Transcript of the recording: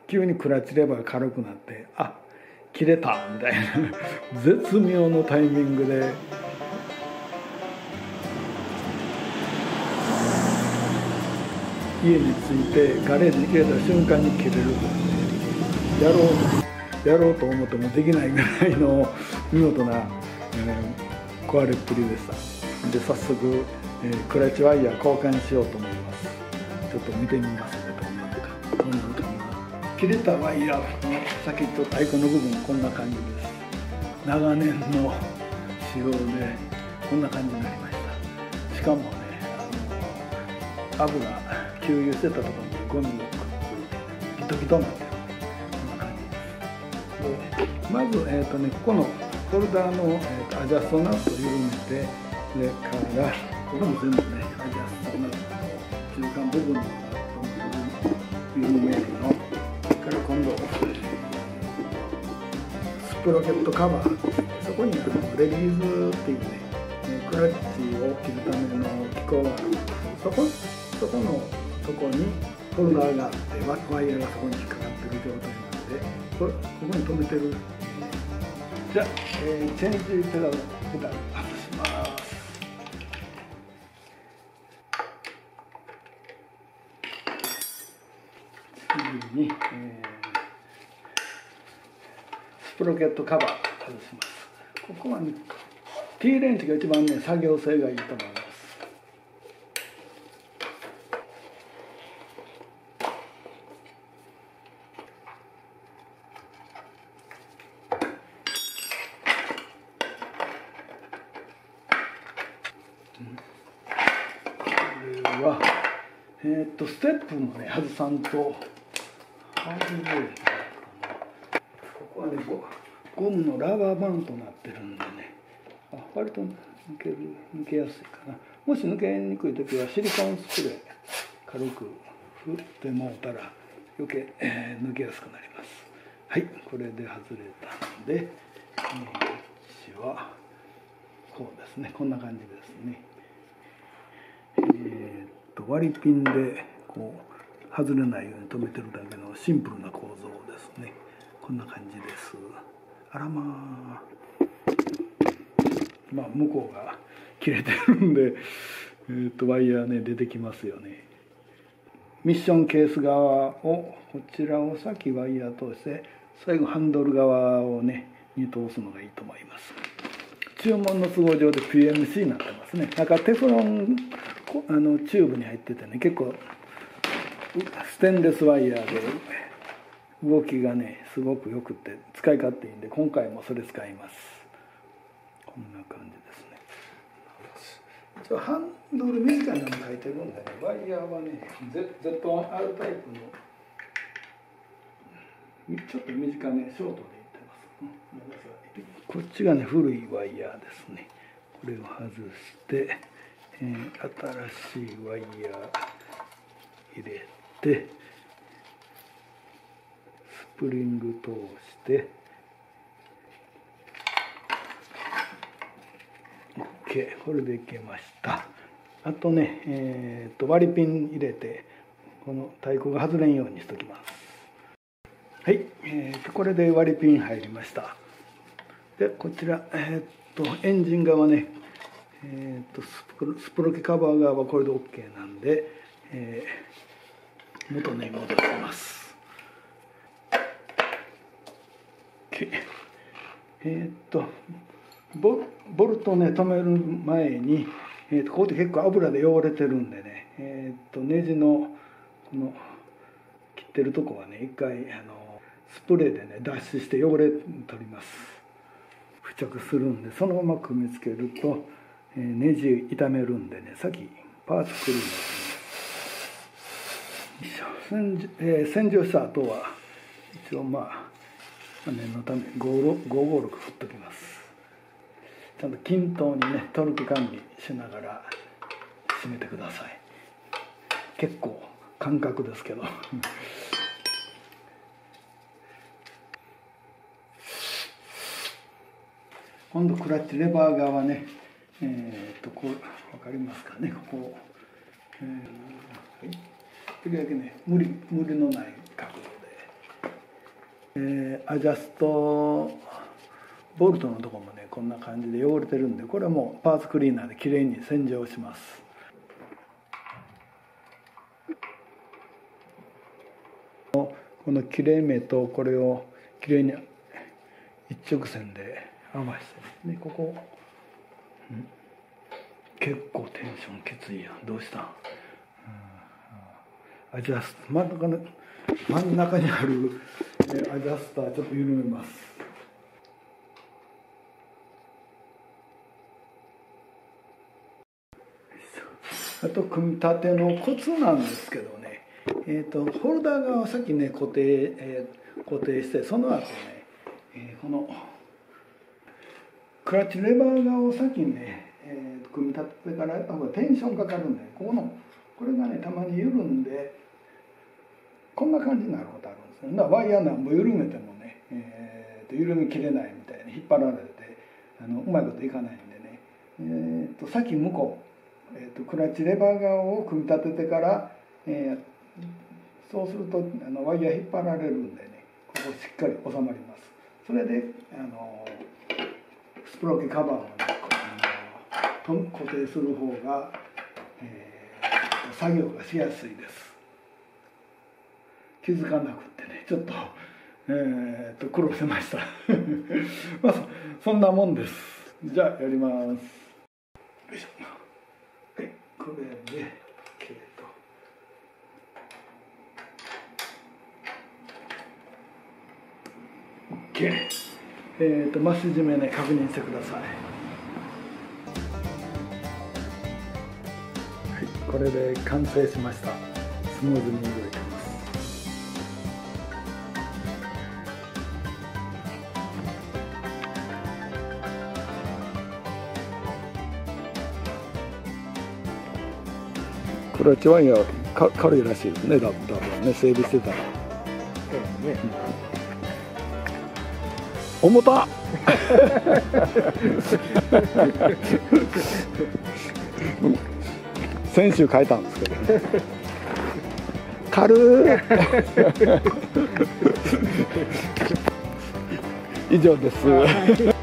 急にクラッチレバーが軽くなって、あ、切れたみたいな絶妙のタイミングで家に着いてガレージに入れた瞬間に切れるというね、やろうと思ってもできないぐらいの見事な、壊れっぷりでした。で早速、クラッチワイヤー交換しようと思います。ちょっと見てみますね、どんなのかな。切れたワイヤーの先と太鼓の部分こんな感じです。長年の使用でこんな感じになりました。しかもね、油給油してたところにゴミがギトギトになってる、こんな感じです。でまず、ここのホルダーの、アジャストナットを緩めて、それからここも全部ねアジャストナット、中間部分のナットも緩めるの。それから今度スプロケットカバー、そこにレディーズっていうねクラッチを切るための機構があるんです。そこのとこにホルダーがあってワイヤーがそこに引っかかってる状態なので、ここに止めてる。じゃあ、チェンジペダル外します。次に、スプロケットカバー外します。ここはね T レンチが一番ね作業性がいいと思います。これはステップもね外さんとここはねゴムのラバーバンドになってるんでね、割と抜けやすいかな。もし抜けにくい時はシリコンスプレー軽く振ってもうたら余計、抜けやすくなります。はい、これで外れたので、こっちはこうですね、こんな感じですね。割りピンでこう外れないように留めてるだけのシンプルな構造ですね。こんな感じです。あらまあ向こうが切れてるんで、ワイヤーね出てきますよね。ミッションケース側をこちらを先ワイヤー通して最後ハンドル側をねに通すのがいいと思います。注文の都合上で PMC になってますね。なんかテフロンチューブに入っててね、結構ステンレスワイヤーで動きがねすごくよくて使い勝手いいんで、今回もそれ使います。こんな感じですね。ハンドル短いのも書いてるんでね、ワイヤーはね Z1R タイプのちょっと短めショートでいってます。こっちがね古いワイヤーですね。これを外して、新しいワイヤー入れてスプリング通して OK、 これでいけました。あとね、割りピン入れてこの太鼓が外れんようにしときます。はい、これで割りピン入りました。でこちら、エンジン側ね、スプロケカバー側はこれで OK なんで、元に戻します。ボルトね止める前に、ここって結構油で汚れてるんでね、ネジのこの切ってるとこはね一回スプレーでね脱脂して汚れ取ります。付着するんでそのまま組み付けると、ネジ傷めるんでね、先パーツクリーナーです。洗浄した後は一応念のため556振っときます。ちゃんと均等にねトルク管理しながら締めてください。結構感覚ですけど今度クラッチレバー側ね、こう分かりますかね、ここ、はい、できるだけね無理のない角度でアジャストボルトのとこもねこんな感じで汚れてるんで、これもパーツクリーナーできれいに洗浄します。この切れ目とこれをきれいに一直線で合わせて、ね、ここ、結構テンションきついやん。どうしたん？アジャスト真ん中にあるアジャスターちょっと緩めます。あと組み立てのコツなんですけどね、ホルダー側を先ね固定して、その後ね、このクラッチレバー側を先にね、組み立ててからやった方がテンションかかるんで、これがねたまに緩んでこんな感じになることあるんですよ。だからワイヤーなんぼ緩めてもね、緩みきれないみたいに引っ張られてうまいこといかないんでね、先向こう、クラッチレバー側を組み立ててから、そうするとワイヤー引っ張られるんでね、ここしっかり収まります。それでスプローケカバーを、ね、固定する方が、作業がしやすいです。気づかなくってねちょっと、苦労しましたまあそんなもんです。じゃあやります。よいしょ。はい、これでOK。マス締めね確認してください。はい、これで完成しました。スムーズに動いてます。クラッチワイヤー軽いらしいですね。多分ね整備してたら。重たっ先週変えたんですけどね軽い以上です